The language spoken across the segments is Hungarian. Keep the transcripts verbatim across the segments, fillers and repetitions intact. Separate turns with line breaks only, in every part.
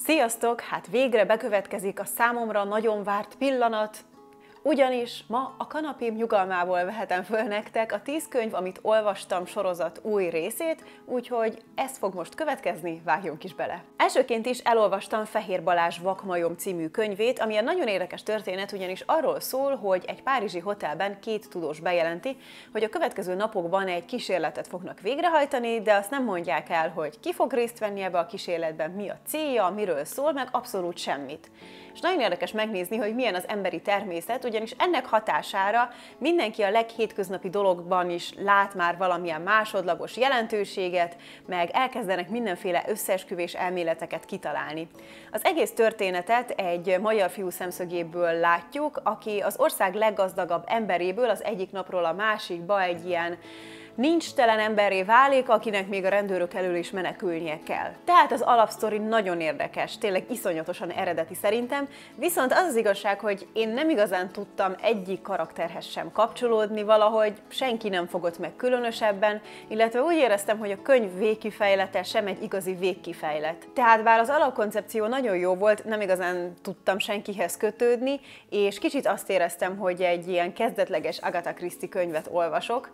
Sziasztok! Hát végre bekövetkezik a számomra nagyon várt pillanat, ugyanis ma a kanapém nyugalmából vehetem föl nektek a tíz könyv, amit olvastam sorozat új részét, úgyhogy ez fog most következni, vágjunk is bele. Elsőként is elolvastam Fehér Balázs Vakmajom című könyvét, ami egy nagyon érdekes történet, ugyanis arról szól, hogy egy párizsi hotelben két tudós bejelenti, hogy a következő napokban egy kísérletet fognak végrehajtani, de azt nem mondják el, hogy ki fog részt venni ebbe a kísérletben, mi a célja, miről szól, meg abszolút semmit. És nagyon érdekes megnézni, hogy milyen az emberi természet, ugyanis ennek hatására mindenki a leghétköznapi dologban is lát már valamilyen másodlagos jelentőséget, meg elkezdenek mindenféle összeesküvés elméleteket kitalálni. Az egész történetet egy magyar fiú szemszögéből látjuk, aki az ország leggazdagabb emberéből az egyik napról a másikba egy ilyen nincs telen emberré válik, akinek még a rendőrök elől is menekülnie kell. Tehát az alapsztori nagyon érdekes, tényleg iszonyatosan eredeti szerintem, viszont az az igazság, hogy én nem igazán tudtam egyik karakterhez sem kapcsolódni, valahogy senki nem fogott meg különösebben, illetve úgy éreztem, hogy a könyv végkifejlete sem egy igazi végkifejlet. Tehát bár az alapkoncepció nagyon jó volt, nem igazán tudtam senkihez kötődni, és kicsit azt éreztem, hogy egy ilyen kezdetleges Agatha Christie könyvet olvasok.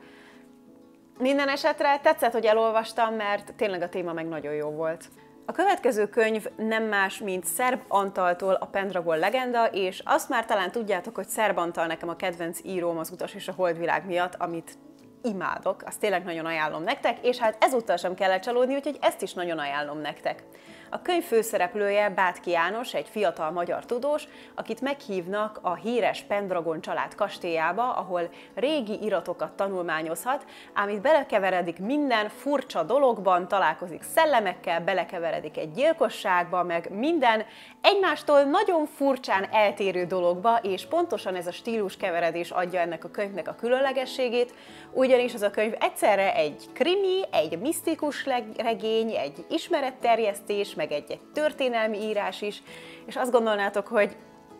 Minden esetre tetszett, hogy elolvastam, mert tényleg a téma meg nagyon jó volt. A következő könyv nem más, mint Szerb Antaltól a Pendragon legenda, és azt már talán tudjátok, hogy Szerb Antal nekem a kedvenc íróm az Utas és a Holdvilág miatt, amit imádok, azt tényleg nagyon ajánlom nektek, és hát ezúttal sem kellett csalódni, úgyhogy ezt is nagyon ajánlom nektek. A könyv főszereplője Bátki János, egy fiatal magyar tudós, akit meghívnak a híres Pendragon család kastélyába, ahol régi iratokat tanulmányozhat, ám itt belekeveredik minden furcsa dologban, találkozik szellemekkel, belekeveredik egy gyilkosságba, meg minden egymástól nagyon furcsán eltérő dologba, és pontosan ez a stílus keveredés adja ennek a könyvnek a különlegességét, ugyanis az a könyv egyszerre egy krimi, egy misztikus regény, egy ismeretterjesztés, meg egy-egy történelmi írás is, és azt gondolnátok, hogy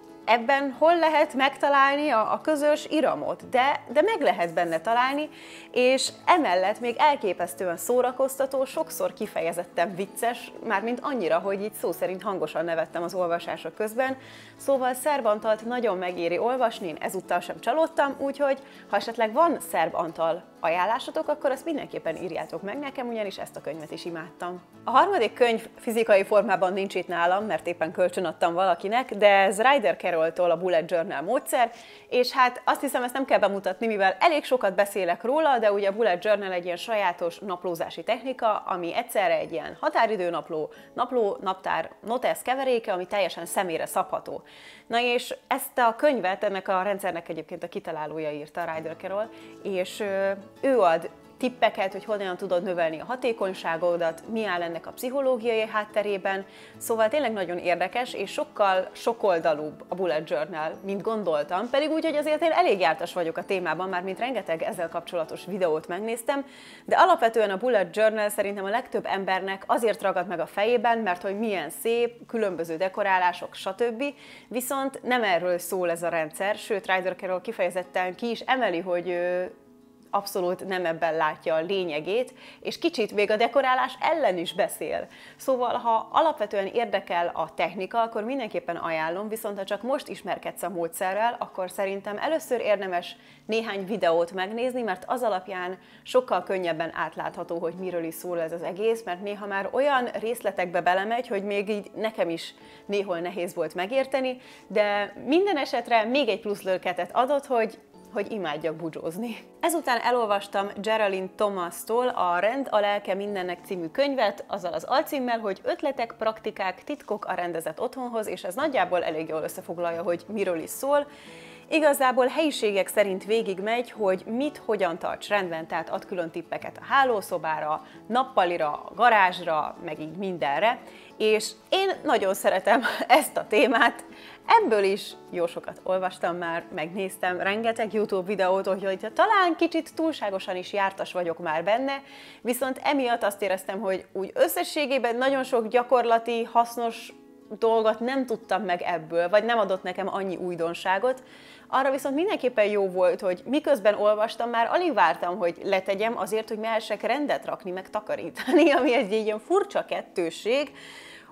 ebben hol lehet megtalálni a, a közös iramot, de, de meg lehet benne találni, és emellett még elképesztően szórakoztató, sokszor kifejezetten vicces, mármint annyira, hogy így szó szerint hangosan nevettem az olvasása közben, szóval Szerb Antalt nagyon megéri olvasni, én ezúttal sem csalódtam, úgyhogy ha esetleg van Szerb Antal ajánlásotok, akkor azt mindenképpen írjátok meg nekem, ugyanis ezt a könyvet is imádtam. A harmadik könyv fizikai formában nincs itt nálam, mert éppen kölcsönadtam valakinek, de ez Ryder Carrolltól a Bullet Journal módszer, és hát azt hiszem, ezt nem kell bemutatni, mivel elég sokat beszélek róla, de ugye a Bullet Journal egy ilyen sajátos naplózási technika, ami egyszerre egy ilyen határidőnapló, napló, naptár, notesz keveréke, ami teljesen személyre szabható. Na és ezt a könyvet, ennek a rendszernek egyébként a kitalálója írta, Ryder Carroll, és ő ad tippeket, hogy hogyan tudod növelni a hatékonyságodat, mi áll ennek a pszichológiai hátterében, szóval tényleg nagyon érdekes, és sokkal sokoldalúbb a Bullet Journal, mint gondoltam, pedig úgy, hogy azért én elég jártas vagyok a témában, már mint rengeteg ezzel kapcsolatos videót megnéztem, de alapvetően a Bullet Journal szerintem a legtöbb embernek azért ragad meg a fejében, mert hogy milyen szép, különböző dekorálások, stb. Viszont nem erről szól ez a rendszer, sőt Ryder Carroll kifejezetten ki is emeli, hogy abszolút nem ebben látja a lényegét, és kicsit még a dekorálás ellen is beszél. Szóval, ha alapvetően érdekel a technika, akkor mindenképpen ajánlom, viszont ha csak most ismerkedsz a módszerrel, akkor szerintem először érdemes néhány videót megnézni, mert az alapján sokkal könnyebben átlátható, hogy miről is szól ez az egész, mert néha már olyan részletekbe belemegy, hogy még így nekem is néhol nehéz volt megérteni, de minden esetre még egy plusz löketet adott, hogy hogy imádjak budzsózni. Ezután elolvastam Geraldine Thomas-tól a Rend a lelke mindennek című könyvet, azzal az alcímmel, hogy ötletek, praktikák, titkok a rendezett otthonhoz, és ez nagyjából elég jól összefoglalja, hogy miről is szól. Igazából helyiségek szerint végigmegy, hogy mit, hogyan tarts rendben, tehát ad külön tippeket a hálószobára, nappalira, a garázsra, meg így mindenre, és én nagyon szeretem ezt a témát, ebből is jó sokat olvastam már, megnéztem rengeteg YouTube videót, hogy talán kicsit túlságosan is jártas vagyok már benne, viszont emiatt azt éreztem, hogy úgy összességében nagyon sok gyakorlati, hasznos dolgot nem tudtam meg ebből, vagy nem adott nekem annyi újdonságot. Arra viszont mindenképpen jó volt, hogy miközben olvastam, már alig vártam, hogy letegyem azért, hogy mehessek rendet rakni, meg takarítani, ami egy ilyen furcsa kettősség.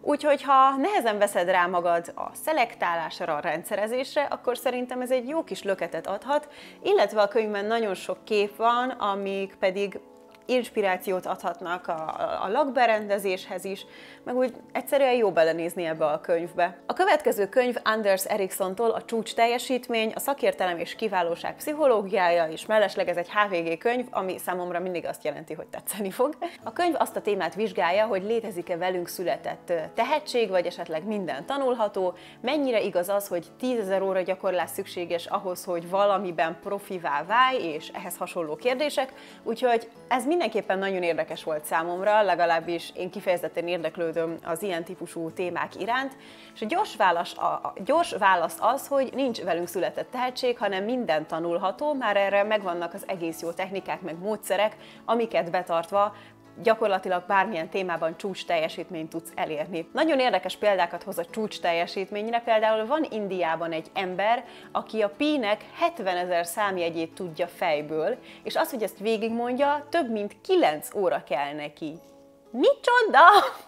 Úgyhogy ha nehezen veszed rá magad a szelektálásra, a rendszerezésre, akkor szerintem ez egy jó kis löketet adhat, illetve a könyvben nagyon sok kép van, amik pedig inspirációt adhatnak a, a lakberendezéshez is, meg úgy egyszerűen jó belenézni ebbe a könyvbe. A következő könyv Anders Ericsontól a Csúcs teljesítmény, a szakértelem és kiválóság pszichológiája, és mellesleg ez egy há vé gé könyv, ami számomra mindig azt jelenti, hogy tetszeni fog. A könyv azt a témát vizsgálja, hogy létezik-e velünk született tehetség, vagy esetleg minden tanulható, mennyire igaz az, hogy tízezer óra gyakorlás szükséges ahhoz, hogy valamiben profivá válj, és ehhez hasonló kérdések, úgyhogy ez mindenképpen nagyon érdekes volt számomra, legalábbis én kifejezetten érdeklődöm az ilyen típusú témák iránt, és a gyors válasz, a gyors válasz az, hogy nincs velünk született tehetség, hanem minden tanulható, már erre megvannak az egész jó technikák meg módszerek, amiket betartva gyakorlatilag bármilyen témában csúcs teljesítményt tudsz elérni. Nagyon érdekes példákat hoz a csúcs teljesítményre, például van Indiában egy ember, aki a pi-nek hetvenezer számjegyét tudja fejből, és az, hogy ezt végigmondja, több mint kilenc óra kell neki. Micsoda?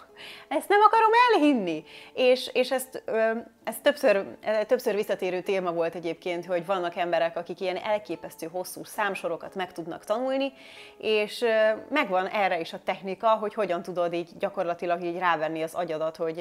Ezt nem akarom elhinni. És, és ezt, ez többször, többször visszatérő téma volt egyébként, hogy vannak emberek, akik ilyen elképesztő hosszú számsorokat meg tudnak tanulni, és megvan erre is a technika, hogy hogyan tudod így gyakorlatilag így rávenni az agyadat, hogy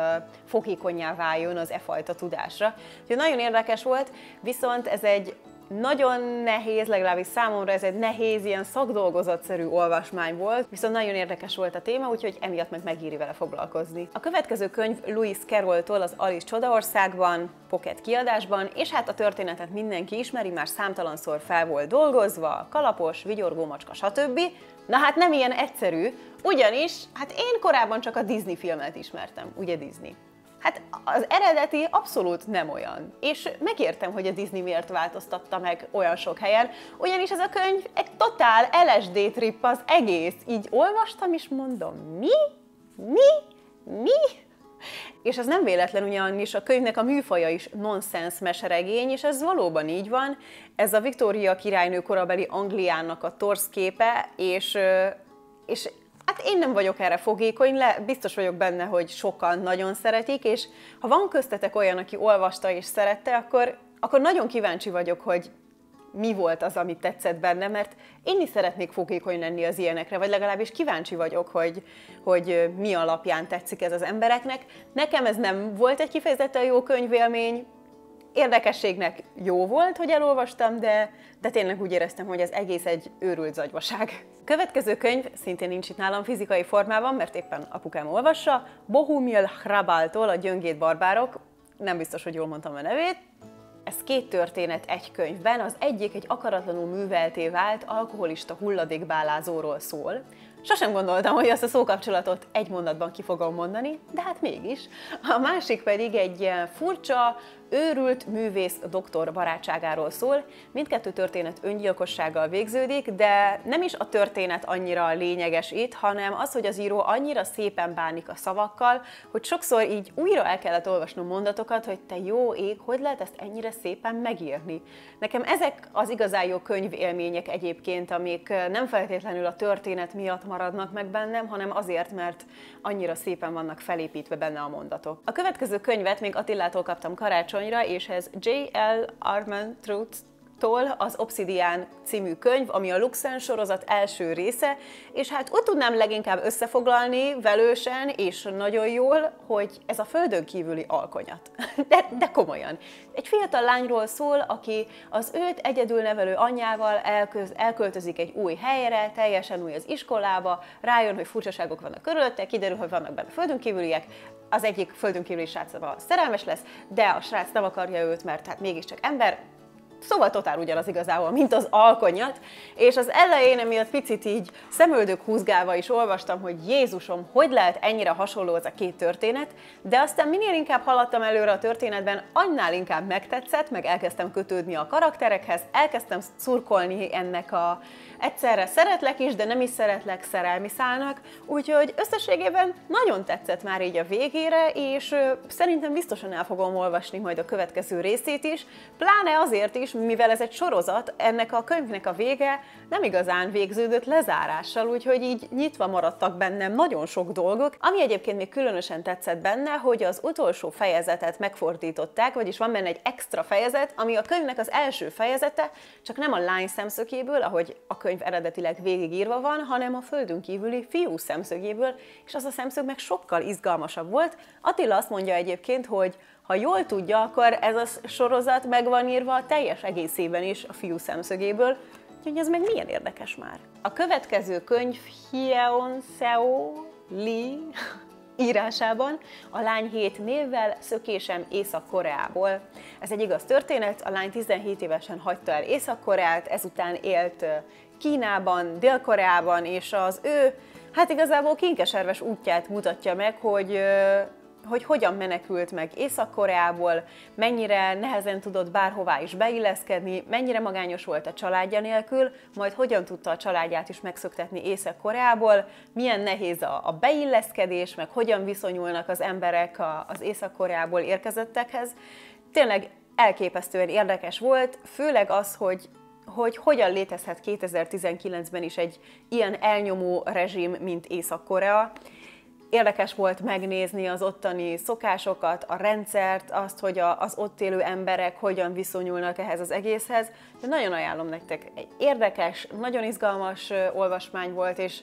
fogékonnyá váljon az e fajta tudásra. Úgyhogy nagyon érdekes volt, viszont ez egy nagyon nehéz, legalábbis számomra ez egy nehéz, ilyen szakdolgozatszerű olvasmány volt, viszont nagyon érdekes volt a téma, úgyhogy emiatt meg megéri vele foglalkozni. A következő könyv Lewis Carrolltól az Alice Csodaországban, pocket kiadásban, és hát a történetet mindenki ismeri, már számtalanszor fel volt dolgozva, kalapos, vigyorgó macska, stb. Na hát nem ilyen egyszerű, ugyanis hát én korábban csak a Disney filmet ismertem, ugye Disney? Hát az eredeti abszolút nem olyan. És megértem, hogy a Disney miért változtatta meg olyan sok helyen, ugyanis ez a könyv egy totál el es dé trip az egész. Így olvastam és mondom, mi? Mi? Mi? És ez nem véletlen, ugyanis a könyvnek a műfaja is nonsense meseregény, és ez valóban így van. Ez a Viktória királynő korabeli Angliának a torszképe, és, és hát én nem vagyok erre fogékony, le, biztos vagyok benne, hogy sokan nagyon szeretik, és ha van köztetek olyan, aki olvasta és szerette, akkor, akkor nagyon kíváncsi vagyok, hogy mi volt az, amit tetszett benne, mert én is szeretnék fogékony lenni az ilyenekre, vagy legalábbis kíváncsi vagyok, hogy, hogy mi alapján tetszik ez az embereknek. Nekem ez nem volt egy kifejezetten jó könyvélmény, érdekességnek jó volt, hogy elolvastam, de, de tényleg úgy éreztem, hogy ez egész egy őrült zagyvaság. Következő könyv szintén nincs itt nálam fizikai formában, mert éppen apukám olvassa, Bohumil Hrabáltól a Gyöngéd barbárok, nem biztos, hogy jól mondtam a nevét. Ez két történet egy könyvben, az egyik egy akaratlanul művelté vált alkoholista hulladékbálázóról szól. Sosem gondoltam, hogy azt a szókapcsolatot egy mondatban ki fogom mondani, de hát mégis. A másik pedig egy furcsa, őrült művész doktor barátságáról szól. Mindkettő történet öngyilkossággal végződik, de nem is a történet annyira lényeges itt, hanem az, hogy az író annyira szépen bánik a szavakkal, hogy sokszor így újra el kellett olvasnom mondatokat, hogy te jó ég, hogy lehet ezt ennyire szépen megírni. Nekem ezek az igazán jó könyvélmények egyébként, amik nem feltétlenül a történet miatt maradnak meg bennem, hanem azért, mert annyira szépen vannak felépítve benne a mondatok. A következő könyvet még Attilától kaptam karácsonyra, és ez jé el Armentrout-tól az Obsidian című könyv, ami a Luxen sorozat első része, és hát úgy tudnám leginkább összefoglalni velősen és nagyon jól, hogy ez a földön kívüli alkonyat. De, de komolyan. Egy fiatal lányról szól, aki az őt egyedül nevelő anyjával elköz, elköltözik egy új helyre, teljesen új az iskolába, rájön, hogy furcsaságok vannak körülötte, kiderül, hogy vannak benne földön kívüliek, az egyik földön kívüli sráccal szerelmes lesz, de a srác nem akarja őt, mert hát mégiscsak ember. Szóval totál ugyanaz igazából, mint az alkonyat, és az elején emiatt picit így szemöldök húzgálva is olvastam, hogy Jézusom, hogy lehet ennyire hasonló ez a két történet, de aztán minél inkább haladtam előre a történetben, annál inkább megtetszett, meg elkezdtem kötődni a karakterekhez, elkezdtem szurkolni ennek a egyszerre szeretlek is, de nem is szeretlek szerelmi szálnak, úgyhogy összességében nagyon tetszett már így a végére, és szerintem biztosan el fogom olvasni majd a következő részét is, pláne azért is, is, mivel ez egy sorozat, ennek a könyvnek a vége nem igazán végződött lezárással, úgyhogy így nyitva maradtak bennem nagyon sok dolgok. Ami egyébként még különösen tetszett benne, hogy az utolsó fejezetet megfordították, vagyis van benne egy extra fejezet, ami a könyvnek az első fejezete, csak nem a lány szemszögéből, ahogy a könyv eredetileg végigírva van, hanem a földön kívüli fiú szemszögéből, és az a szemszög meg sokkal izgalmasabb volt. Attila azt mondja egyébként, hogy ha jól tudja, akkor ez a sorozat meg van írva a teljes egészében is a fiú szemszögéből, úgyhogy ez meg milyen érdekes már. A következő könyv Hyeon Seo Lee írásában a lány hét névvel Szökésem Észak-Koreából. Ez egy igaz történet, a lány tizenhét évesen hagyta el Észak-Koreát, ezután élt Kínában, Dél-Koreában, és az ő, hát igazából kinkeserves útját mutatja meg, hogy hogy hogyan menekült meg Észak-Koreából, mennyire nehezen tudott bárhová is beilleszkedni, mennyire magányos volt a családja nélkül, majd hogyan tudta a családját is megszöktetni Észak-Koreából, milyen nehéz a, a beilleszkedés, meg hogyan viszonyulnak az emberek a, az Észak-Koreából érkezettekhez. Tényleg elképesztően érdekes volt, főleg az, hogy hogy hogyan létezhet kétezer-tizenkilencben is egy ilyen elnyomó rezsim, mint Észak-Korea. Érdekes volt megnézni az ottani szokásokat, a rendszert, azt, hogy a, az ott élő emberek hogyan viszonyulnak ehhez az egészhez. De nagyon ajánlom nektek. Egy érdekes, nagyon izgalmas olvasmány volt, és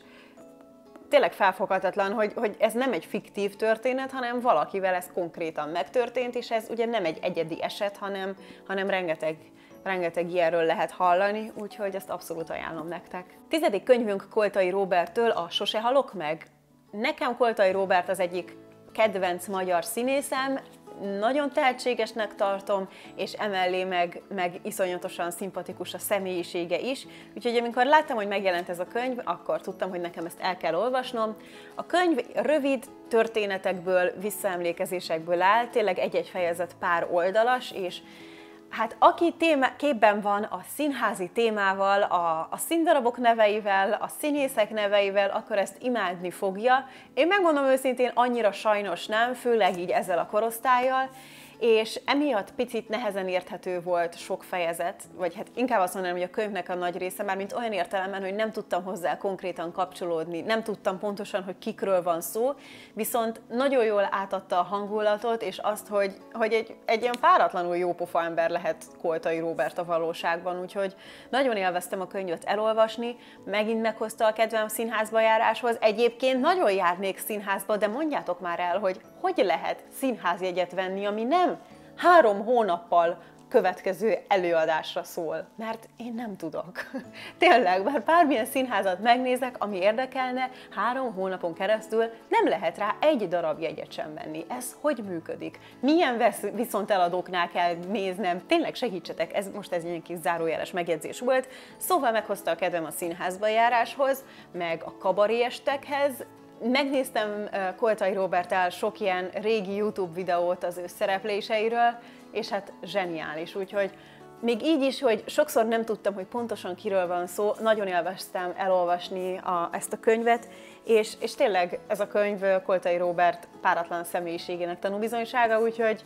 tényleg felfoghatatlan, hogy, hogy ez nem egy fiktív történet, hanem valakivel ez konkrétan megtörtént, és ez ugye nem egy egyedi eset, hanem, hanem rengeteg Rengeteg ilyenről lehet hallani, úgyhogy ezt abszolút ajánlom nektek. Tizedik könyvünk Koltai Róberttől, a Sose halok meg. Nekem Koltai Róbert az egyik kedvenc magyar színészem, nagyon tehetségesnek tartom, és emellé meg, meg iszonyatosan szimpatikus a személyisége is. Úgyhogy amikor láttam, hogy megjelent ez a könyv, akkor tudtam, hogy nekem ezt el kell olvasnom. A könyv rövid történetekből, visszaemlékezésekből áll, tényleg egy-egy fejezet pár oldalas, és hát aki téma, képben van a színházi témával, a, a színdarabok neveivel, a színészek neveivel, akkor ezt imádni fogja. Én megmondom őszintén, annyira sajnos nem, főleg így ezzel a korosztállyal, és emiatt picit nehezen érthető volt sok fejezet, vagy hát inkább azt mondanám, hogy a könyvnek a nagy része, már mint olyan értelemben, hogy nem tudtam hozzá konkrétan kapcsolódni, nem tudtam pontosan, hogy kikről van szó, viszont nagyon jól átadta a hangulatot, és azt, hogy, hogy egy, egy ilyen páratlanul jópofa ember lehet Koltai Róbert a valóságban, úgyhogy nagyon élveztem a könyvet elolvasni, megint meghozta a kedvem színházba járáshoz, egyébként nagyon járnék színházba, de mondjátok már el, hogy hogy lehet színházjegyet venni, ami nem három hónappal következő előadásra szól, mert én nem tudok. Tényleg, bár bármilyen színházat megnézek, ami érdekelne, három hónapon keresztül nem lehet rá egy darab jegyet sem venni. Ez hogy működik? Milyen viszonteladóknál kell néznem? Tényleg segítsetek, ez most ez egy kis zárójeles megjegyzés volt. Szóval meghozta a kedvem a színházba járáshoz, meg a kabaréestekhez. Megnéztem Koltai Róberttel sok ilyen régi YouTube videót az ő szerepléseiről, és hát zseniális, úgyhogy még így is, hogy sokszor nem tudtam, hogy pontosan kiről van szó, nagyon élveztem elolvasni a, ezt a könyvet, és, és tényleg ez a könyv Koltai Róbert páratlan személyiségének tanúbizonysága, úgyhogy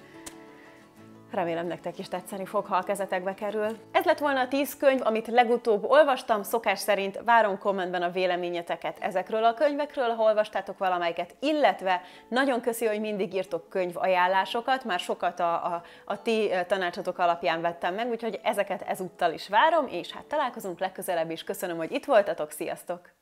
remélem nektek is tetszeni fog, ha a kezetekbe kerül. Ez lett volna a tíz könyv, amit legutóbb olvastam, szokás szerint várom kommentben a véleményeteket ezekről a könyvekről, ha olvastátok valamelyiket, illetve nagyon köszi, hogy mindig írtok könyvajánlásokat, már sokat a, a, a ti tanácsotok alapján vettem meg, úgyhogy ezeket ezúttal is várom, és hát találkozunk legközelebb is. Köszönöm, hogy itt voltatok, sziasztok!